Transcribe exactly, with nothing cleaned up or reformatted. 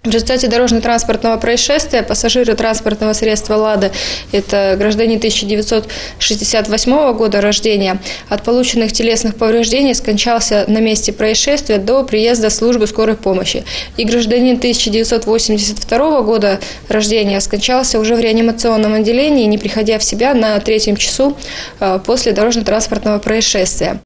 В результате дорожно-транспортного происшествия пассажиры транспортного средства «Лада», это гражданин тысяча девятьсот шестьдесят восьмого года рождения, от полученных телесных повреждений скончался на месте происшествия до приезда службы скорой помощи. И гражданин тысяча девятьсот восемьдесят второго года рождения скончался уже в реанимационном отделении, не приходя в себя на третьем часу после дорожно-транспортного происшествия.